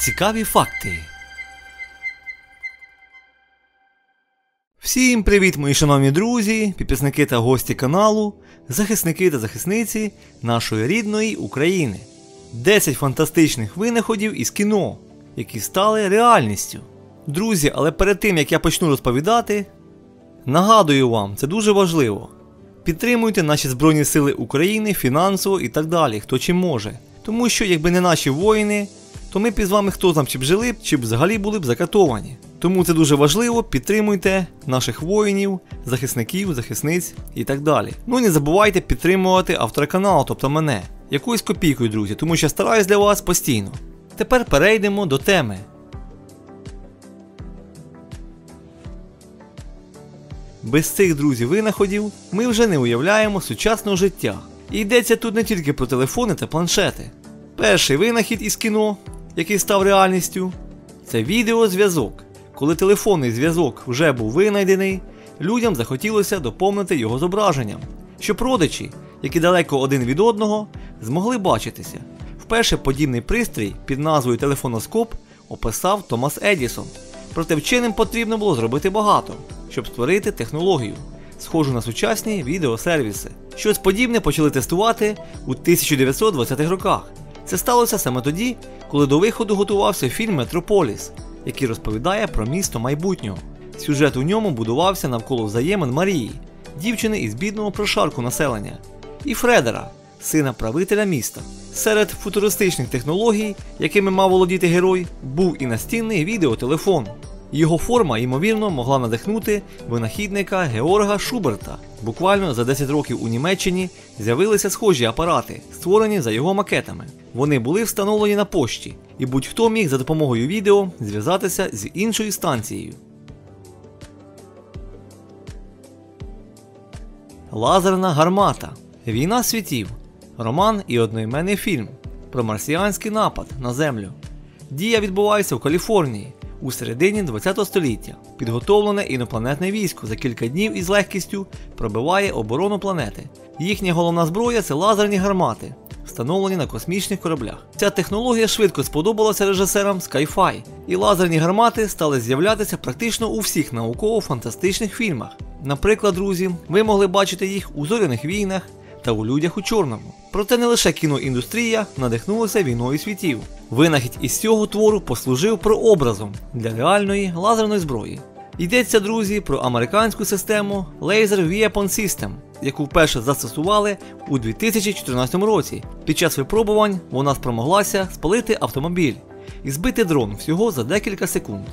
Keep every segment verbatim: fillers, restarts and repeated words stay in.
Цікаві факти. Всім привіт, мої шановні друзі, підписники та гості каналу, захисники та захисниці нашої рідної України. десять фантастичних винаходів із кіно, які стали реальністю. Друзі, але перед тим, як я почну розповідати, нагадую вам, це дуже важливо. Підтримуйте наші Збройні Сили України фінансово і так далі, хто чим може. Тому що, якби не наші воїни, то ми б із вами хто там чи б жили, чи б взагалі були б закатовані. Тому це дуже важливо, підтримуйте наших воїнів, захисників, захисниць і так далі. Ну і не забувайте підтримувати автора каналу, тобто мене, якоюсь копійкою, друзі, тому що я стараюсь для вас постійно. Тепер перейдемо до теми. Без цих, друзі, винаходів ми вже не уявляємо сучасного життя. І йдеться тут не тільки про телефони та планшети. Перший винахід із кіно, який став реальністю, це відеозв'язок. Коли телефонний зв'язок вже був винайдений, людям захотілося доповнити його зображенням, щоб родичі, які далеко один від одного, змогли бачитися. Вперше подібний пристрій під назвою телефоноскоп описав Томас Едісон. Проте вченим потрібно було зробити багато, щоб створити технологію, схожу на сучасні відеосервіси. Щось подібне почали тестувати у тисяча дев'ятсот двадцятих роках. Це сталося саме тоді, коли до виходу готувався фільм «Метрополіс», який розповідає про місто майбутнього. Сюжет у ньому будувався навколо взаємин Марії, дівчини із бідного прошарку населення, і Фредера, сина правителя міста. Серед футуристичних технологій, якими мав володіти герой, був і настінний відеотелефон. Його форма, ймовірно, могла надихнути винахідника Георга Шуберта. Буквально за десять років у Німеччині з'явилися схожі апарати, створені за його макетами. Вони були встановлені на пошті, і будь-хто міг за допомогою відео зв'язатися з іншою станцією. Лазерна гармата. Війна світів. Роман і одноіменний фільм про марсіанський напад на Землю. Дія відбувається в Каліфорнії у середині ХХ століття. Підготовлене інопланетне військо за кілька днів із легкістю пробиває оборону планети. Їхня головна зброя – це лазерні гармати, встановлені на космічних кораблях. Ця технологія швидко сподобалася режисерам Sci-Fi, і лазерні гармати стали з'являтися практично у всіх науково-фантастичних фільмах. Наприклад, друзі, ви могли бачити їх у «Зоряних війнах» та у «Людях у чорному». Проте не лише кіноіндустрія надихнулася «Війною світів». Винахід із цього твору послужив прообразом для реальної лазерної зброї. Йдеться, друзі, про американську систему Laser Weapon System, яку вперше застосували у дві тисячі чотирнадцятому році. Під час випробувань вона спромоглася спалити автомобіль і збити дрон всього за декілька секунд.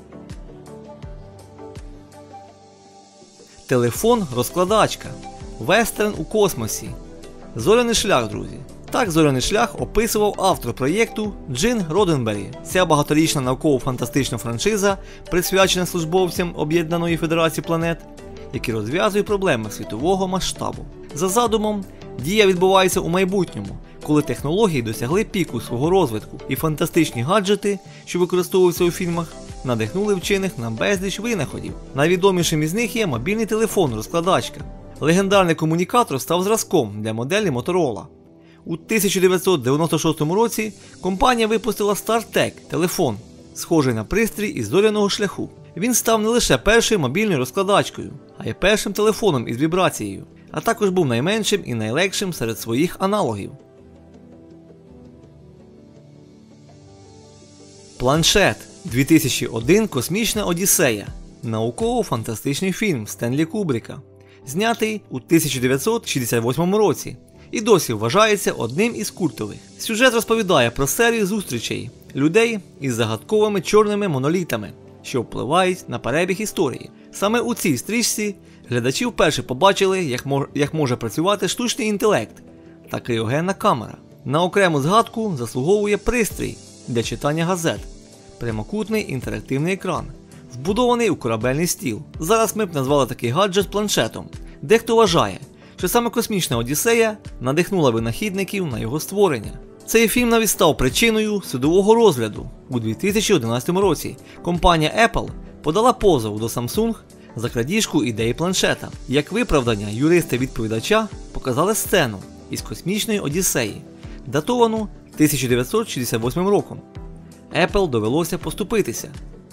Телефон-розкладачка. Вестерн у космосі. Зоряний шлях, друзі. Так зоряний шлях описував автор проєкту Джин Роденбері. Ця багаторічна науково-фантастична франшиза, присвячена службовцям Об'єднаної Федерації планет, які розв'язують проблеми світового масштабу. За задумом, дія відбувається у майбутньому, коли технології досягли піку свого розвитку, і фантастичні гаджети, що використовуються у фільмах, надихнули вчених на безліч винаходів. Найвідомішим із них є мобільний телефон-розкладачка. Легендарний комунікатор став зразком для моделі Motorola. У тисяча дев'ятсот дев'яносто шостому році компанія випустила StarTAC – телефон, схожий на пристрій із зоряного шляху. Він став не лише першою мобільною розкладачкою, а й першим телефоном із вібрацією, а також був найменшим і найлегшим серед своїх аналогів. Планшет. дві тисячі один Космічна Одіссея. Науково-фантастичний фільм Стенлі Кубріка, знятий у тисяча дев'ятсот шістдесят восьмому році, і досі вважається одним із культових. Сюжет розповідає про серію зустрічей людей із загадковими чорними монолітами, що впливають на перебіг історії. Саме у цій стрічці глядачі вперше побачили, як, мож, як може працювати штучний інтелект та криогенна камера. На окрему згадку заслуговує пристрій для читання газет – прямокутний інтерактивний екран, вбудований у корабельний стіл. Зараз ми б назвали такий гаджет планшетом. Дехто вважає, що саме Космічна Одіссея надихнула винахідників на його створення. Цей фільм навіть став причиною судового розгляду. У дві тисячі одинадцятому році компанія Apple подала позов до Samsung за крадіжку ідеї планшета. Як виправдання, юристи-відповідача показали сцену із Космічної Одіссеї, датовану тисяча дев'ятсот шістдесят восьмим роком. Apple довелося поступитися.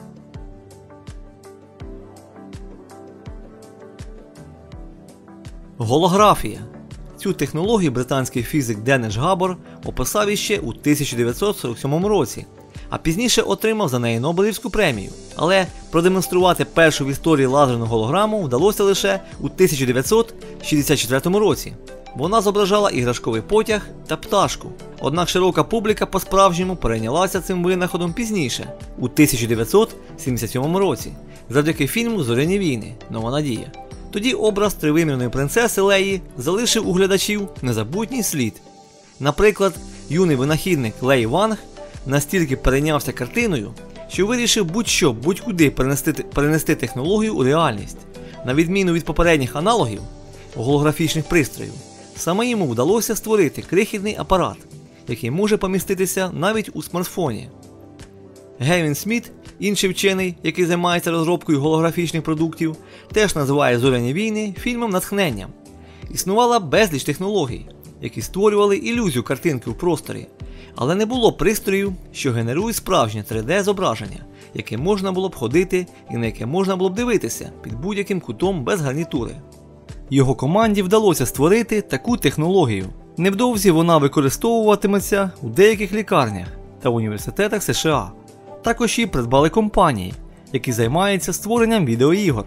Голографія. Цю технологію британський фізик Денеш Габор описав іще у тисяча дев'ятсот сорок сьомому році, а пізніше отримав за неї Нобелівську премію. Але продемонструвати першу в історії лазерну голограму вдалося лише у тисяча дев'ятсот шістдесят четвертому році. Вона зображала іграшковий потяг та пташку. Однак широка публіка по-справжньому перейнялася цим винаходом пізніше, у тисяча дев'ятсот сімдесят сьомому році, завдяки фільму «Зоряні війни. Нова надія». Тоді образ тривимірної принцеси Леї залишив у глядачів незабутній слід. Наприклад, юний винахідник Лей Ванг настільки перейнявся картиною, що вирішив будь-що, будь-куди перенести, перенести технологію у реальність. На відміну від попередніх аналогів голографічних пристроїв, саме йому вдалося створити крихітний апарат, який може поміститися навіть у смартфоні. Гевін Сміт, інший вчений, який займається розробкою голографічних продуктів, теж називає «Зоряні війни» фільмом натхненням. Існувала безліч технологій, які створювали ілюзію картинки в просторі, але не було пристроїв, що генерують справжнє три де зображення, яке можна було б ходити і на яке можна було б дивитися під будь-яким кутом без гарнітури. Його команді вдалося створити таку технологію. Невдовзі вона використовуватиметься у деяких лікарнях та університетах США. Також її придбали компанії, які займаються створенням відеоігор.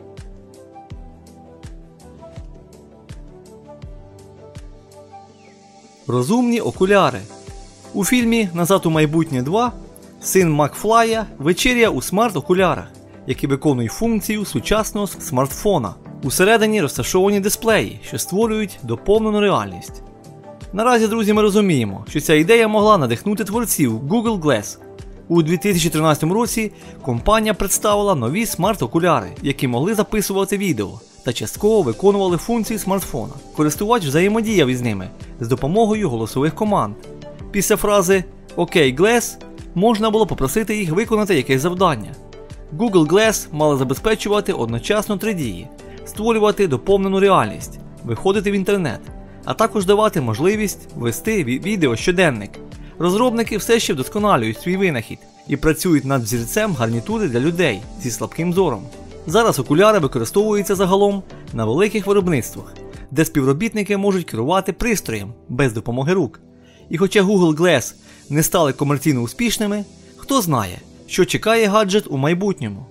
Розумні окуляри. У фільмі «Назад у майбутнє два» син Макфлая вечеряє у смарт-окулярах, які виконують функцію сучасного смартфона. Усередині розташовані дисплеї, що створюють доповнену реальність. Наразі, друзі, ми розуміємо, що ця ідея могла надихнути творців Google Glass. У дві тисячі тринадцятому році компанія представила нові смарт-окуляри, які могли записувати відео та частково виконували функції смартфона. Користувач взаємодіяв із ними з допомогою голосових команд. Після фрази «Окей, Glass» можна було попросити їх виконати якесь завдання. Google Glass мали забезпечувати одночасно три дії: створювати доповнену реальність, виходити в інтернет, а також давати можливість вести відеощоденник. Розробники все ще вдосконалюють свій винахід і працюють над взірцем гарнітури для людей зі слабким зором. Зараз окуляри використовуються загалом на великих виробництвах, де співробітники можуть керувати пристроєм без допомоги рук. І хоча Google Glass не стали комерційно успішними, хто знає, що чекає гаджет у майбутньому.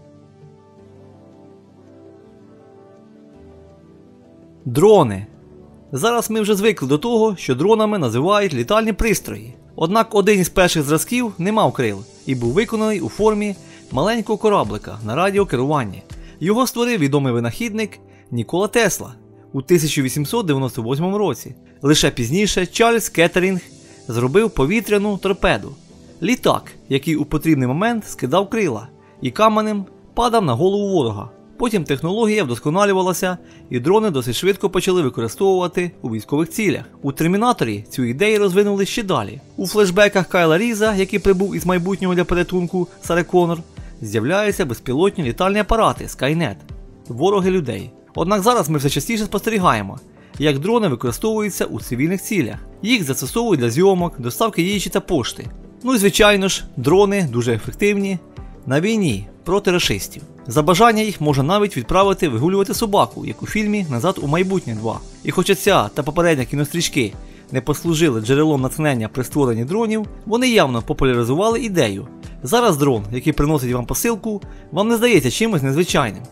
Дрони. Зараз ми вже звикли до того, що дронами називають літальні пристрої. Однак один із перших зразків не мав крил і був виконаний у формі маленького кораблика на радіокеруванні. Його створив відомий винахідник Нікола Тесла у тисяча вісімсот дев'яносто восьмому році. Лише пізніше Чарльз Кеттерінг зробив повітряну торпеду – літак, який у потрібний момент скидав крила і каменем падав на голову ворога. Потім технологія вдосконалювалася, і дрони досить швидко почали використовувати у військових цілях. У «Термінаторі» цю ідею розвинули ще далі. У флешбеках Кайла Різа, який прибув із майбутнього для порятунку Сари Коннор, з'являються безпілотні літальні апарати Skynet – вороги людей. Однак зараз ми все частіше спостерігаємо, як дрони використовуються у цивільних цілях. Їх застосовують для зйомок, доставки їжі та пошти. Ну і звичайно ж, дрони дуже ефективні на війні проти рашистів. За бажання їх можна навіть відправити вигулювати собаку, як у фільмі «Назад у майбутнє два». І хоча ця та попередня кінострічки не послужили джерелом натхнення при створенні дронів, вони явно популяризували ідею. Зараз дрон, який приносить вам посилку, вам не здається чимось незвичайним.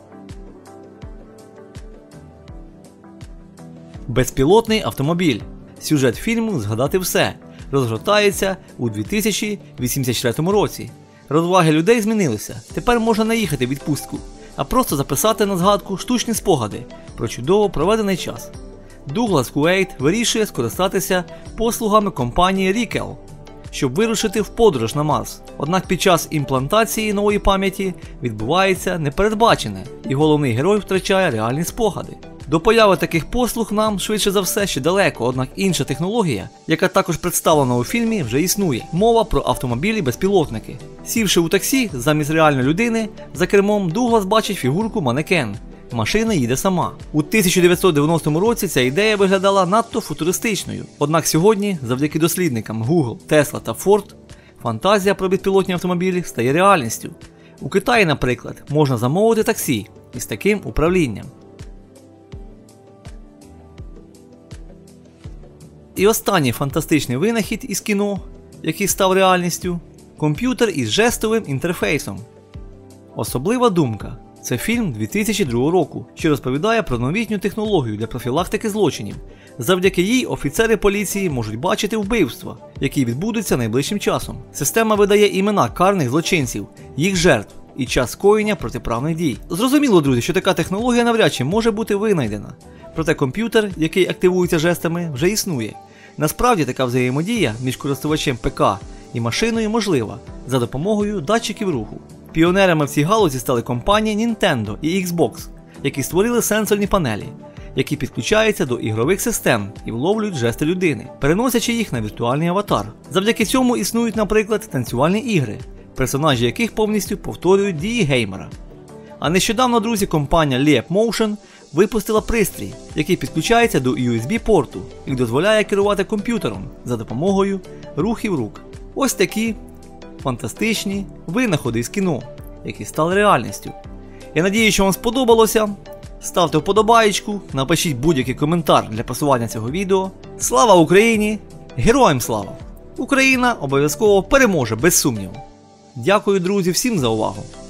Безпілотний автомобіль. Сюжет фільму «Згадати все» розгортається у дві тисячі вісімдесят четвертому році. Розваги людей змінилися. Тепер можна не їхати в відпустку, а просто записати на згадку штучні спогади про чудово проведений час. Дуглас Куейт вирішує скористатися послугами компанії Рікел, щоб вирушити в подорож на Марс. Однак під час імплантації нової пам'яті відбувається непередбачене, і головний герой втрачає реальні спогади. До появи таких послуг нам, швидше за все, ще далеко, однак інша технологія, яка також представлена у фільмі, вже існує. Мова про автомобілі-безпілотники. Сівши у таксі, замість реальної людини, за кермом Дуглас бачить фігурку манекен. Машина їде сама. У тисяча дев'ятсот дев'яностому році ця ідея виглядала надто футуристичною. Однак сьогодні, завдяки дослідникам Google, Tesla та Ford, Фантазія про безпілотні автомобілі стає реальністю. У Китаї, наприклад, можна замовити таксі із таким управлінням. І останній фантастичний винахід із кіно, який став реальністю – комп'ютер із жестовим інтерфейсом. Особлива думка – це фільм дві тисячі другого року, що розповідає про новітню технологію для профілактики злочинів. Завдяки їй офіцери поліції можуть бачити вбивства, які відбудуться найближчим часом. Система видає імена карних злочинців, їх жертв і час скоєння протиправних дій. Зрозуміло, друзі, що така технологія навряд чи може бути винайдена. Проте комп'ютер, який активується жестами, вже існує. Насправді така взаємодія між користувачем ПК і машиною можлива за допомогою датчиків руху. Піонерами в цій галузі стали компанії Nintendo і Xbox, які створили сенсорні панелі, які підключаються до ігрових систем і вловлюють жести людини, переносячи їх на віртуальний аватар. Завдяки цьому існують, наприклад, танцювальні ігри, персонажі яких повністю повторюють дії геймера. А нещодавно, друзі, компанія Leap Motion випустила пристрій, який підключається до ю ес бі-порту і дозволяє керувати комп'ютером за допомогою рухів рук. Ось такі фантастичні винаходи із кіно, які стали реальністю. Я надію, що вам сподобалося. Ставте вподобаєчку, напишіть будь-який коментар для просування цього відео. Слава Україні! Героям слава! Україна обов'язково переможе, без сумніву. Дякую, друзі, всім за увагу!